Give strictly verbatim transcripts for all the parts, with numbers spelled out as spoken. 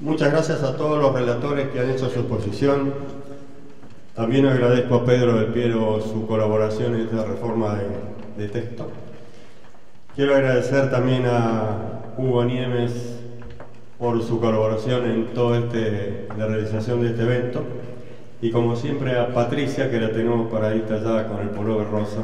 Muchas gracias a todos los relatores que han hecho su exposición. También agradezco a Pedro del Piero su colaboración en esta reforma de, de texto. Quiero agradecer también a Hugo Niemes por su colaboración en toda este, la realización de este evento. Y como siempre a Patricia, que la tenemos paradita allá con el pullover rosa.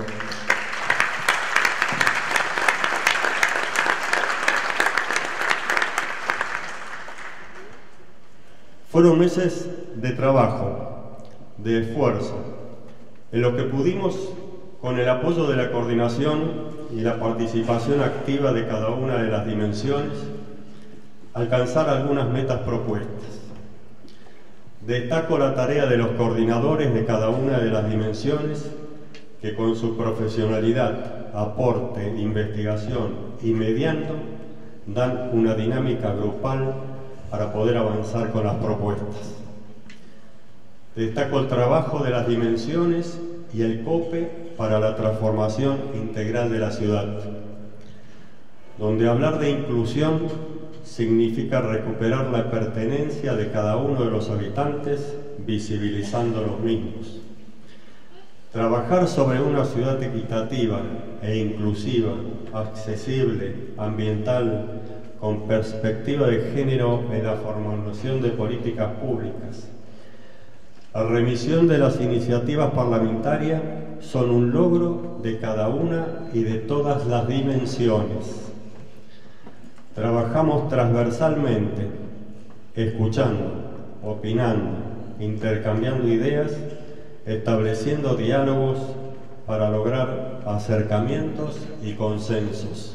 Fueron meses de trabajo, de esfuerzo, en los que pudimos, con el apoyo de la coordinación y la participación activa de cada una de las dimensiones, alcanzar algunas metas propuestas. Destaco la tarea de los coordinadores de cada una de las dimensiones, que con su profesionalidad, aporte, investigación y mediando, dan una dinámica grupal para poder avanzar con las propuestas. Destaco el trabajo de las dimensiones y el COPE para la transformación integral de la ciudad, donde hablar de inclusión significa recuperar la pertenencia de cada uno de los habitantes, visibilizando los mismos. Trabajar sobre una ciudad equitativa e inclusiva, accesible, ambiental, con perspectiva de género en la formulación de políticas públicas. La remisión de las iniciativas parlamentarias son un logro de cada una y de todas las dimensiones. Trabajamos transversalmente, escuchando, opinando, intercambiando ideas, estableciendo diálogos para lograr acercamientos y consensos.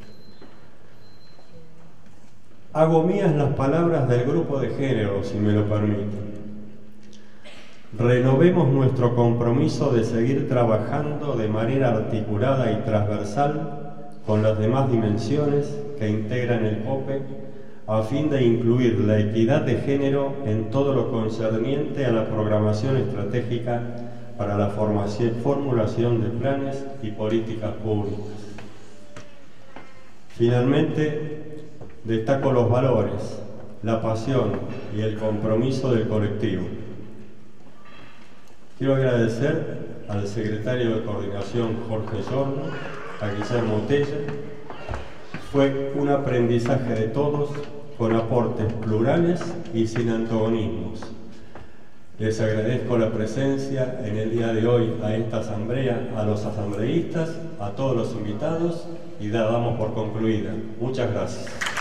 Hago mías las palabras del grupo de género, si me lo permiten. Renovemos nuestro compromiso de seguir trabajando de manera articulada y transversal con las demás dimensiones que integran el COPE, a fin de incluir la equidad de género en todo lo concerniente a la programación estratégica para la formación, formulación de planes y políticas públicas. Finalmente, destaco los valores, la pasión y el compromiso del colectivo. Quiero agradecer al secretario de Coordinación, Jorge Giorno, a Guillermo Tella. Fue un aprendizaje de todos, con aportes plurales y sin antagonismos. Les agradezco la presencia en el día de hoy a esta asamblea, a los asambleístas, a todos los invitados, y la damos por concluida. Muchas gracias.